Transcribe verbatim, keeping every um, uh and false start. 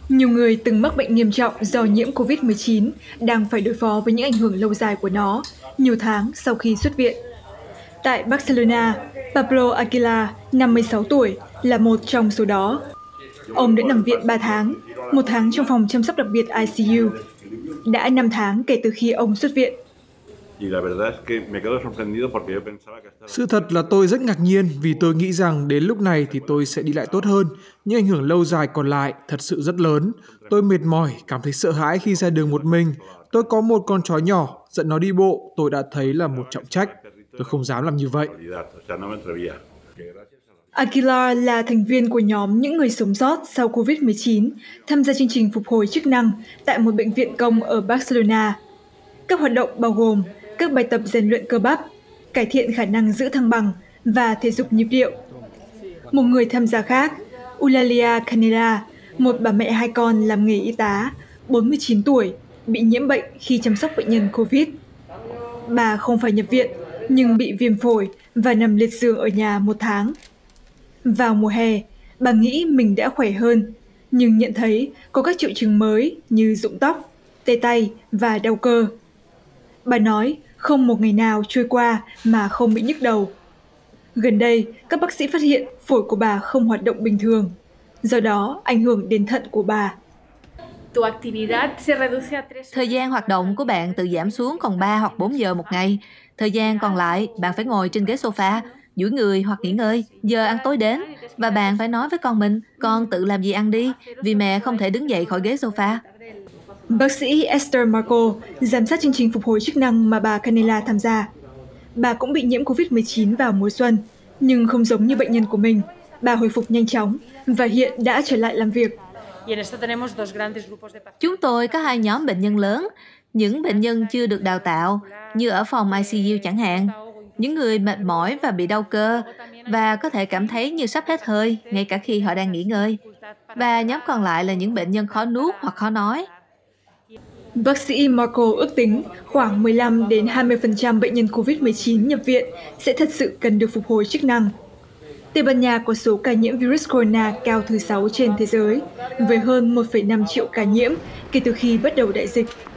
Nhiều người từng mắc bệnh nghiêm trọng do nhiễm Covid mười chín đang phải đối phó với những ảnh hưởng lâu dài của nó, nhiều tháng sau khi xuất viện. Tại Barcelona, Pablo Aguilar, năm mươi sáu tuổi, là một trong số đó. Ông đã nằm viện ba tháng, một tháng trong phòng chăm sóc đặc biệt I C U. Đã năm tháng kể từ khi ông xuất viện. Sự thật là tôi rất ngạc nhiên vì tôi nghĩ rằng đến lúc này thì tôi sẽ đi lại tốt hơn. Những ảnh hưởng lâu dài còn lại thật sự rất lớn. Tôi mệt mỏi, cảm thấy sợ hãi khi ra đường một mình. Tôi có một con chó nhỏ, dẫn nó đi bộ, tôi đã thấy là một trọng trách. Tôi không dám làm như vậy. Aguilar là thành viên của nhóm những người sống sót sau Covid mười chín, tham gia chương trình phục hồi chức năng tại một bệnh viện công ở Barcelona. Các hoạt động bao gồm các bài tập rèn luyện cơ bắp, cải thiện khả năng giữ thăng bằng và thể dục nhịp điệu. Một người tham gia khác, Eulalia Canela, một bà mẹ hai con làm nghề y tá, bốn mươi chín tuổi, bị nhiễm bệnh khi chăm sóc bệnh nhân Covid. Bà không phải nhập viện, nhưng bị viêm phổi và nằm liệt giường ở nhà một tháng. Vào mùa hè, bà nghĩ mình đã khỏe hơn, nhưng nhận thấy có các triệu chứng mới như rụng tóc, tê tay và đau cơ. Bà nói không một ngày nào trôi qua mà không bị nhức đầu. Gần đây, các bác sĩ phát hiện phổi của bà không hoạt động bình thường, do đó ảnh hưởng đến thận của bà. Thời gian hoạt động của bạn tự giảm xuống còn ba hoặc bốn giờ một ngày. Thời gian còn lại, bạn phải ngồi trên ghế sofa, duỗi người hoặc nghỉ ngơi. Giờ ăn tối đến, và bạn phải nói với con mình, con tự làm gì ăn đi, vì mẹ không thể đứng dậy khỏi ghế sofa. Bác sĩ Esther Marco giám sát chương trình phục hồi chức năng mà bà Canela tham gia. Bà cũng bị nhiễm Covid mười chín vào mùa xuân, nhưng không giống như bệnh nhân của mình. Bà hồi phục nhanh chóng và hiện đã trở lại làm việc. Chúng tôi có hai nhóm bệnh nhân lớn, những bệnh nhân chưa được đào tạo, như ở phòng I C U chẳng hạn, những người mệt mỏi và bị đau cơ, và có thể cảm thấy như sắp hết hơi, ngay cả khi họ đang nghỉ ngơi. Và nhóm còn lại là những bệnh nhân khó nuốt hoặc khó nói. Bác sĩ Marco ước tính khoảng mười lăm đến hai mươi phần trăm bệnh nhân Covid mười chín nhập viện sẽ thật sự cần được phục hồi chức năng. Tây Ban Nha có số ca nhiễm virus corona cao thứ sáu trên thế giới, với hơn một phẩy năm triệu ca nhiễm kể từ khi bắt đầu đại dịch.